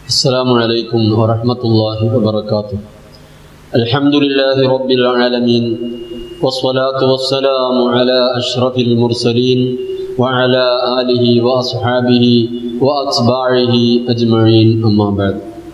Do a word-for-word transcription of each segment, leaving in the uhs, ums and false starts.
السلام عليكم ورحمة الله وبركاته. الحمد لله رب العالمين والصلاة والسلام على أشرف المرسلين وعلى آله وأصحابه وأتباعه أجمعين أما بعد.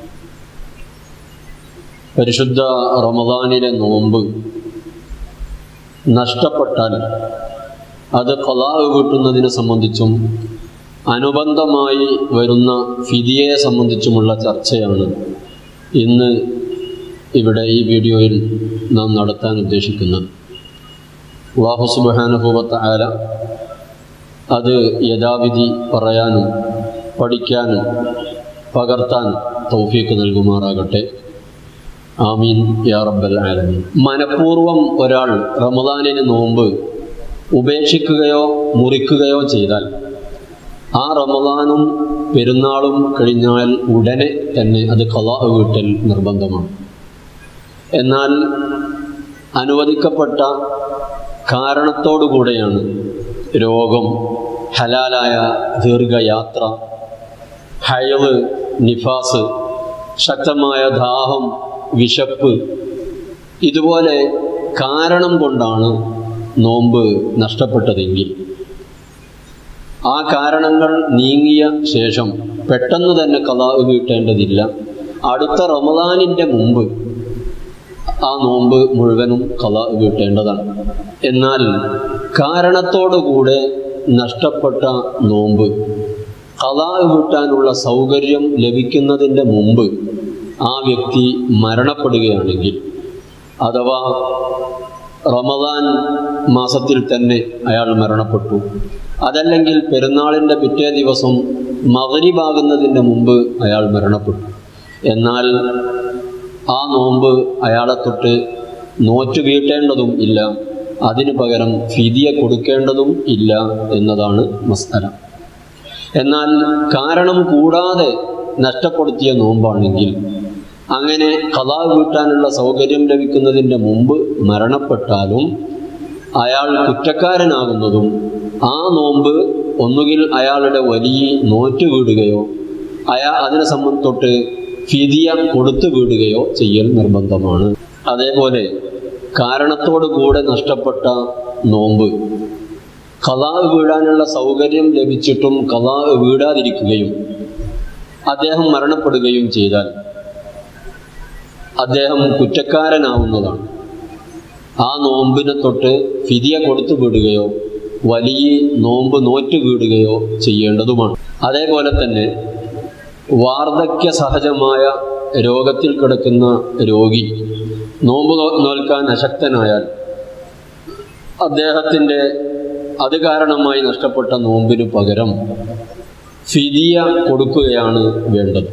പരിശുദ്ധ റമദാനിലെ നോമ്പ് നഷ്ടപ്പെട്ടാൽ അത് ഖളാ വീട്ടുന്നതിനെ സംബന്ധിച്ചും അനുബന്ധമായി വരുന്ന ഫിദിയയെ സംബന്ധിച്ചുമുള്ള ചർച്ചയാണ് ഇന്ന് ഇവിടെ ഈ വീഡിയോയിൽ നാം നടത്താൻ ഉദ്ദേശിക്കുന്നത്. അല്ലാഹു സുബ്ഹാനഹു വ തആല അത് യഥാവിധി പറയാനും പഠിക്കാനും പകർത്താൻ തൗഫീഖ് നൽകുമാറാകട്ടെ. ആമീൻ യാ റബ്ബൽ ആലമീൻ. മനഃപൂർവ്വം ഒരാൾ റമദാനിന് നോമ്പ് ഉപേക്ഷിക്കുകയോ മുറിക്കുകയോ ചെയ്താൽ ആ റമദാനും പെരുന്നാളും കഴിഞ്ഞാൽ ഉടനെ തന്നെ അത് ഖളാ വീട്ടൽ നിർബന്ധമാണ്. എന്നാൽ അനുവദിക്കപ്പെട്ട കാരണത്തോടുകൂടെയാണ് രോഗം, ഹലാലായ ദീർഘയാത്ര, ഹൈള്, നിഫാസ്, ശക്തമായ ദാഹം, വിശപ്പ്, ഇതുപോലെ കാരണം കൊണ്ടാണ് നോമ്പ് നഷ്ടപ്പെട്ടതെങ്കിൽ ആ കാരണങ്ങൾ നീങ്ങിയ ശേഷം പെട്ടെന്ന് തന്നെ ഖളാ വീട്ടേണ്ടതില്ല. അടുത്ത റമദാനിൻ്റെ മുമ്പ് ആ നോമ്പ് മുഴുവനും ഖളാ വീട്ടേണ്ടതാണ്. എന്നാൽ കാരണത്തോടുകൂടെ നഷ്ടപ്പെട്ട നോമ്പ് ഖളാ വീട്ടാനുള്ള സൗകര്യം ലഭിക്കുന്നതിൻ്റെ മുമ്പ് ആ വ്യക്തി മരണപ്പെടുകയാണെങ്കിൽ, അഥവാ റമദാൻ മാസത്തിൽ തന്നെ അയാൾ മരണപ്പെട്ടു, അതല്ലെങ്കിൽ പെരുന്നാളിൻ്റെ പിറ്റേ ദിവസം മഗ്രിബാകുന്നതിൻ്റെ മുമ്പ് അയാൾ മരണപ്പെട്ടു, എന്നാൽ ആ നോമ്പ് അയാളെ തൊട്ട് നോറ്റു വീട്ടേണ്ടതും ഇല്ല, അതിനു പകരം ഫിദിയ കൊടുക്കേണ്ടതും ഇല്ല എന്നതാണ് മസ്അല. എന്നാൽ കാരണം കൂടാതെ നഷ്ടപ്പെടുത്തിയ നോമ്പാണെങ്കിൽ, അങ്ങനെ ഖളാ വീട്ടാനുള്ള സൗകര്യം ലഭിക്കുന്നതിൻ്റെ മുമ്പ് മരണപ്പെട്ടാലും അയാൾ കുറ്റക്കാരനാകുന്നതും ആ നോമ്പ് ഒന്നുകിൽ അയാളുടെ വലിയ നോറ്റ് വീടുകയോ അയാൾ അതിനെ സംബന്ധിച്ചൊട്ട് ഫിദിയ കൊടുത്തു വീടുകയോ ചെയ്യൽ നിർബന്ധമാണ്. അതേപോലെ കാരണത്തോടു കൂടെ നഷ്ടപ്പെട്ട നോമ്പ് ഖളാ വീഴാനുള്ള സൗകര്യം ലഭിച്ചിട്ടും ഖളാ വീഴാതിരിക്കുകയും അദ്ദേഹം മരണപ്പെടുകയും ചെയ്താൽ അദ്ദേഹം കുറ്റക്കാരനാവുന്നതാണ്. ആ നോമ്പിനെ തൊട്ട് ഫിദിയ കൊടുത്തു വിടുകയോ വലിയ നോമ്പ് നോറ്റ് വീടുകയോ ചെയ്യേണ്ടതുമാണ്. അതേപോലെ തന്നെ വാർദ്ധക്യ സഹജമായ രോഗത്തിൽ കിടക്കുന്ന രോഗി നോമ്പ് നോൽക്കാൻ അശക്തനായാൽ അദ്ദേഹത്തിൻ്റെ അത് കാരണമായി നഷ്ടപ്പെട്ട നോമ്പിന് പകരം ഫിദിയ കൊടുക്കുകയാണ് വേണ്ടത്.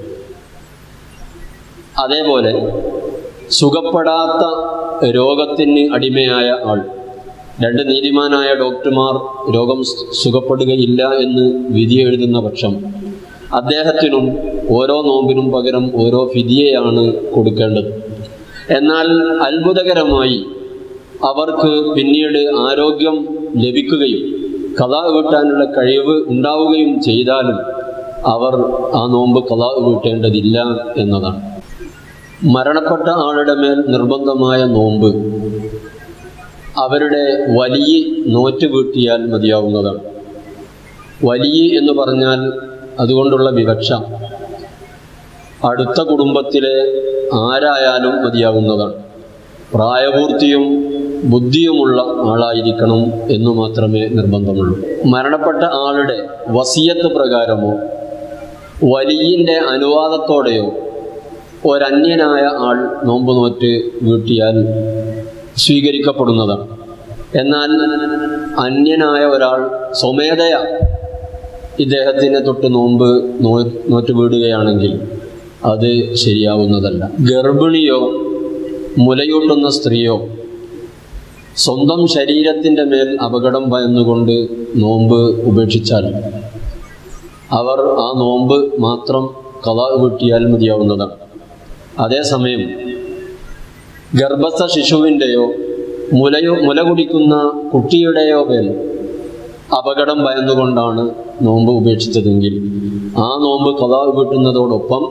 അതേപോലെ സുഖപ്പെടാത്ത രോഗത്തിന് അടിമയായ ആൾ, രണ്ട് നീതിമാനായ ഡോക്ടർമാർ രോഗം സുഖപ്പെടുകയില്ല എന്ന് വിധി എഴുതുന്ന പക്ഷം അദ്ദേഹത്തിനും ഓരോ നോമ്പിനും പകരം ഓരോ ഫിദിയയാണ് കൊടുക്കേണ്ടത്. എന്നാൽ അത്ഭുതകരമായി അവർക്ക് പിന്നീട് ആരോഗ്യം ലഭിക്കുകയും ഖളാ വീട്ടാനുള്ള കഴിവ് ഉണ്ടാവുകയും ചെയ്താലും അവർ ആ നോമ്പ് ഖളാ വീട്ടേണ്ടതില്ല എന്നതാണ്. മരണപ്പെട്ട ആളുടെ മേൽ നിർബന്ധമായ നോമ്പ് അവരുടെ വലിയ നോറ്റ് വീട്ടിയാൽ മതിയാവുന്നതാണ്. വലിയ എന്ന് പറഞ്ഞാൽ അതുകൊണ്ടുള്ള വിവക്ഷ അടുത്ത കുടുംബത്തിലെ ആരായാലും മതിയാവുന്നതാണ്. പ്രായപൂർത്തിയും ബുദ്ധിയുമുള്ള ആളായിരിക്കണം എന്നു മാത്രമേ നിർബന്ധമുള്ളൂ. മരണപ്പെട്ട ആളുടെ വസിയത്ത് പ്രകാരമോ വലിയൻ്റെ അനുവാദത്തോടെയോ ഒരന്യനായ ആൾ നോമ്പ് നോറ്റ് വീട്ടിയാൽ സ്വീകരിക്കപ്പെടുന്നതാണ്. എന്നാൽ അന്യനായ ഒരാൾ സ്വമേധയാ ഇദ്ദേഹത്തിനെ തൊട്ട് നോമ്പ് നോ നോറ്റ് വീടുകയാണെങ്കിൽ അത് ശരിയാവുന്നതല്ല. ഗർഭിണിയോ മുലയൂട്ടുന്ന സ്ത്രീയോ സ്വന്തം ശരീരത്തിൻ്റെ മേൽ അപകടം ഭയന്നുകൊണ്ട് നോമ്പ് ഉപേക്ഷിച്ചാൽ അവർ ആ നോമ്പ് മാത്രം ഖളാ വീട്ടിയാൽ മതിയാവുന്നതാണ്. അതേസമയം ഗർഭസ്ഥ ശിശുവിൻ്റെയോ മുലയോ മുല കുടിക്കുന്ന കുട്ടിയുടെയോ മേൽ അപകടം ഭയന്നുകൊണ്ടാണ് നോമ്പ് ഉപേക്ഷിച്ചതെങ്കിൽ ആ നോമ്പ് ഖളാ വീട്ടുന്നതോടൊപ്പം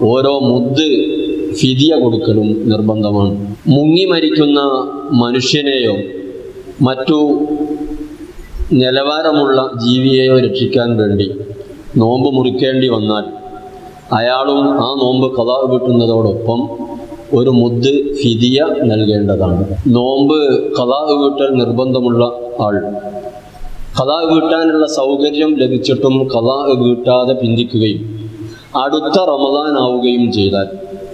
ഓരോ മുദ് ഫിദിയ കൊടുക്കലും നിർബന്ധമാണ്. മുങ്ങി മരിക്കുന്ന മനുഷ്യനെയോ മറ്റു നിലവാരമുള്ള ജീവിയെയോ രക്ഷിക്കാൻ വേണ്ടി നോമ്പ് മുറിക്കേണ്ടി വന്നാൽ അയാളും ആ നോമ്പ് ഖളാ വീട്ടുന്നതോടൊപ്പം ഒരു മുദ് ഫിദിയ നൽകേണ്ടതാണ്. നോമ്പ് ഖളാ വീട്ടൽ നിർബന്ധമുള്ള ആൾ ഖളാ വീട്ടാനുള്ള സൗകര്യം ലഭിച്ചിട്ടും ഖളാ വീട്ടാതെ പിന്തിക്കുകയും അടുത്ത റമദാൻ ആവുകയും ചെയ്താൽ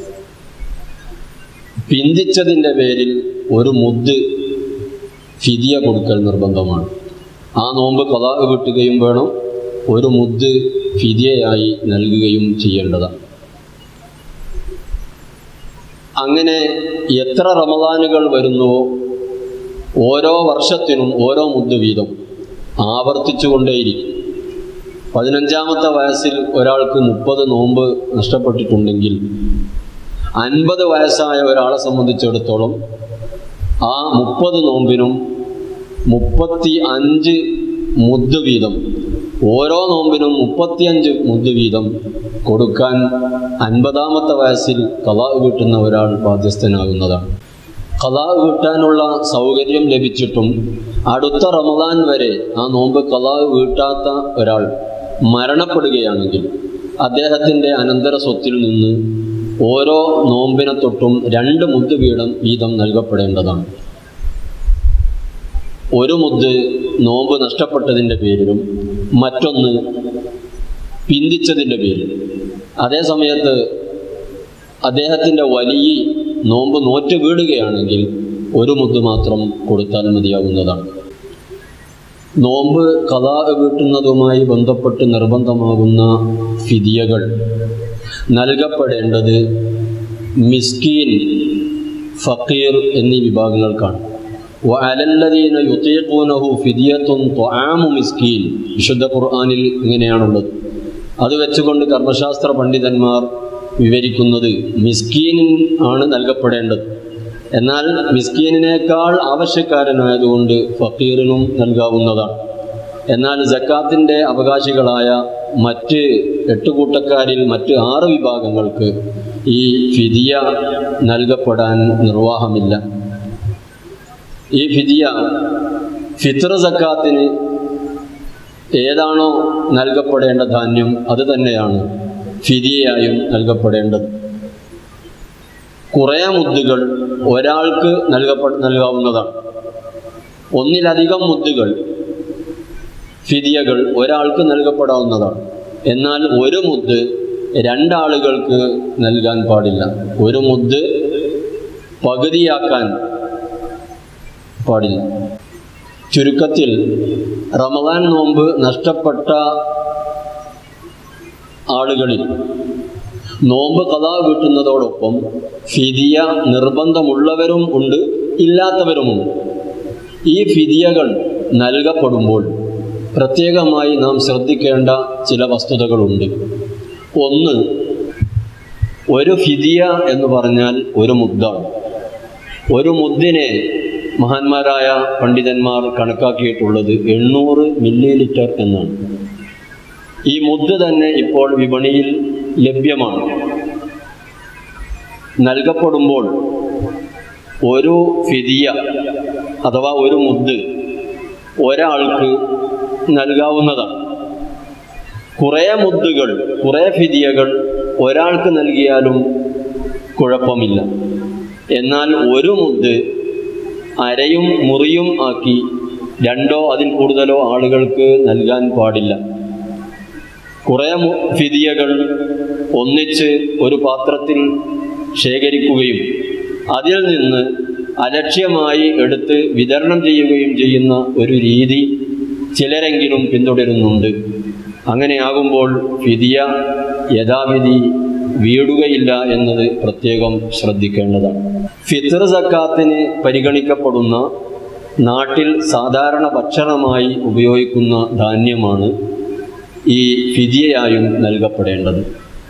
പിന്തിച്ചതിൻ്റെ പേരിൽ ഒരു മുദ് ഫിദിയ കൊടുക്കൽ നിർബന്ധമാണ്. ആ നോമ്പ് ഖളാ വീട്ടുകയും വേണം, ഒരു മുദ് ഫിദിയയായി നൽകുകയും ചെയ്യേണ്ടതാണ്. അങ്ങനെ എത്ര റമദാനുകൾ വരുന്നുവോ ഓരോ വർഷത്തിനും ഓരോ മുദ് വീതം ആവർത്തിച്ചു കൊണ്ടേയിരിക്കും. പതിനഞ്ചാമത്തെ വയസ്സിൽ ഒരാൾക്ക് മുപ്പത് നോമ്പ് നഷ്ടപ്പെട്ടിട്ടുണ്ടെങ്കിൽ അൻപത് വയസ്സായ ഒരാളെ സംബന്ധിച്ചിടത്തോളം ആ മുപ്പത് നോമ്പിനും മുപ്പത്തി അഞ്ച് മുദ് വീതം, ഓരോ നോമ്പിനും മുപ്പത്തിയഞ്ച് മുദ് വീതം കൊടുക്കാൻ അൻപതാമത്തെ വയസ്സിൽ ഖളാ വീട്ടുന്ന ഒരാൾ ബാധ്യസ്ഥനാകുന്നതാണ്. ഖളാ വീട്ടാനുള്ള സൗകര്യം ലഭിച്ചിട്ടും അടുത്ത റമദാൻ വരെ ആ നോമ്പ് ഖളാ വീട്ടാത്ത ഒരാൾ മരണപ്പെടുകയാണെങ്കിൽ അദ്ദേഹത്തിൻ്റെ അനന്തര സ്വത്തിൽ നിന്ന് ഓരോ നോമ്പിനെ തൊട്ടും രണ്ട് മുദ് വീതം വീതം നൽകപ്പെടേണ്ടതാണ്. ഒരു മുദ് നോമ്പ് നഷ്ടപ്പെട്ടതിൻ്റെ പേരിലും മറ്റൊന്ന് പിന്തിച്ചതിൻ്റെ പേരിലും. അതേ സമയത്ത് അദ്ദേഹത്തിൻ്റെ വലിയ നോമ്പ് നോറ്റ് വീടുകയാണെങ്കിൽ ഒരു മുദ് മാത്രം കൊടുത്താൽ മതിയാകുന്നതാണ്. നോമ്പ് ഖളാ വീട്ടുന്നതുമായി ബന്ധപ്പെട്ട് നിർബന്ധമാകുന്ന ഫിദിയകൾ നൽകപ്പെടേണ്ടത് മിസ്കീൻ, ഫഖീർ എന്നീ വിഭാഗങ്ങൾക്കാണ്. വഅലല്ലദീന യുതീഖൂനഹു ഫിദിയത്തുൻ തുആമു മിസ്കീൻ വിശുദ്ധ ഖുർആനിൽ ഇങ്ങനെയാണുള്ളത്. അത് വെച്ചുകൊണ്ട് കർമ്മശാസ്ത്ര പണ്ഡിതന്മാർ വിവരിക്കുന്നത് മിസ്കീനിൻ ആണ് നൽകപ്പെടേണ്ടത്. എന്നാൽ മിസ്കീനിനേക്കാൾ ആവശ്യക്കാരനായതുകൊണ്ട് ഫഖീറിനും നൽകാവുന്നതാണ്. എന്നാൽ സക്കാത്തിൻ്റെ അവകാശികളായ മറ്റ് എട്ട് കൂട്ടക്കാരിൽ മറ്റ് ആറ് വിഭാഗങ്ങൾക്ക് ഈ ഫിദിയ നൽകപ്പെടാൻ നിർവാഹമില്ല. ഈ ഫിദിയ ഫിത്ർ സക്കാത്തിന് ഏതാണോ നൽകപ്പെടേണ്ട ധാന്യം അത് തന്നെയാണ് ഫിദിയയായും നൽകപ്പെടേണ്ടത്. കുറേ മുദ്ദുകൾ ഒരാൾക്ക് നൽകപ്പെ നൽകാവുന്നതാണ്. ഒന്നിലധികം മുദ്ദുകൾ ഫിദിയകൾ ഒരാൾക്ക് നൽകപ്പെടാവുന്നതാണ്. എന്നാൽ ഒരു മുദ് രണ്ടാളുകൾക്ക് നൽകാൻ പാടില്ല. ഒരു മുദ് പകുതിയാക്കാൻ പാടില്ല. ചുരുക്കത്തിൽ റമദാൻ നോമ്പ് നഷ്ടപ്പെട്ട ആളുകളിൽ നോമ്പ് ഖളാ വീട്ടുന്നതോടൊപ്പം ഫിദിയ നിർബന്ധമുള്ളവരും ഉണ്ട്, ഇല്ലാത്തവരുമുണ്ട്. ഈ ഫിദിയകൾ നൽകപ്പെടുമ്പോൾ പ്രത്യേകമായി നാം ശ്രദ്ധിക്കേണ്ട ചില വസ്തുതകളുണ്ട്. ഒന്ന്, ഒരു ഫിദിയ എന്ന് പറഞ്ഞാൽ ഒരു മുദ്ദാണ്. ഒരു മുദ്ദിനെ മഹാന്മാരായ പണ്ഡിതന്മാർ കണക്കാക്കിയിട്ടുള്ളത് എണ്ണൂറ് മില്ലി ലിറ്റർ എന്നാണ്. ഈ മുദ്ദ് തന്നെ ഇപ്പോൾ വിപണിയിൽ ലഭ്യമാണ്. നൽകപ്പെടുമ്പോൾ ഒരു ഫിദിയ അഥവാ ഒരു മുദ്ദ് ഒരാൾക്ക് നൽകാവുന്നതാണ്. കുറേ മുദ്ദുകൾ, കുറേ ഫിദിയകൾ ഒരാൾക്ക് നൽകിയാലും കുഴപ്പമില്ല. എന്നാൽ ഒരു മുദ്ദ് അരയും മുറിയും ആക്കി രണ്ടോ അതിൽ കൂടുതലോ ആളുകൾക്ക് നൽകാൻ പാടില്ല. കുറേ ഫിദിയകൾ ഒന്നിച്ച് ഒരു പാത്രത്തിൽ ശേഖരിക്കുകയും അതിൽ നിന്ന് അലക്ഷ്യമായി എടുത്ത് വിതരണം ചെയ്യുകയും ചെയ്യുന്ന ഒരു രീതി ചിലരെങ്കിലും പിന്തുടരുന്നുണ്ട്. അങ്ങനെയാകുമ്പോൾ ഫിദിയ യഥാവിധി വീടുകയില്ല എന്നത് പ്രത്യേകം ശ്രദ്ധിക്കേണ്ടതാണ്. ഫിത്ർ സക്കാത്തിന് പരിഗണിക്കപ്പെടുന്ന നാട്ടിൽ സാധാരണ ഭക്ഷണമായി ഉപയോഗിക്കുന്ന ധാന്യമാണ് ഈ ഫിദിയയായും നൽകപ്പെടേണ്ടത്.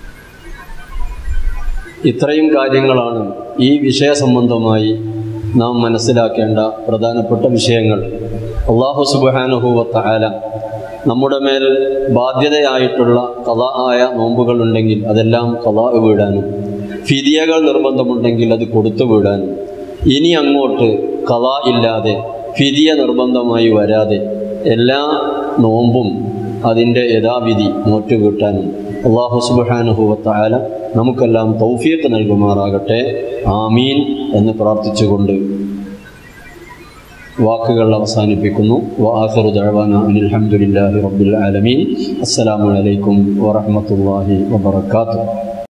ഇത്രയും കാര്യങ്ങളാണ് ഈ വിഷയ സംബന്ധമായി നാം മനസ്സിലാക്കേണ്ട പ്രധാനപ്പെട്ട വിഷയങ്ങൾ. അല്ലാഹു സുബ്ഹാനഹു വ തആല നമ്മുടെ മേൽ ബാധ്യതയായിട്ടുള്ള ഖളാ ആയ നോമ്പുകളുണ്ടെങ്കിൽ അതെല്ലാം ഖളാ വീടാനും, ഫിദിയകൾ നിർബന്ധമുണ്ടെങ്കിൽ അത് കൊടുത്തു വീടാനും, ഇനി അങ്ങോട്ട് ഖളാ ഇല്ലാതെ ഫിദിയ നിർബന്ധമായി വരാതെ എല്ലാ നോമ്പും അതിൻ്റെ യഥാവിധി നോറ്റുവീട്ടാനും അല്ലാഹു സുബ്ഹാനഹു വ തആല നമുക്കെല്ലാം തൗഫീഖ് നൽകുമാറാകട്ടെ. ആമീൻ എന്ന് പ്രാർത്ഥിച്ചുകൊണ്ട് വാക്കുകൾ അവസാനിപ്പിക്കുന്നു. വആഖിറു ദഅവാനാ അനിൽ ഹംദുലില്ലാഹി റബ്ബിൽ ആലമീൻ. അസ്സലാമു അലൈക്കും വറഹ്മത്തുള്ളാഹി വബറകാതുഹു.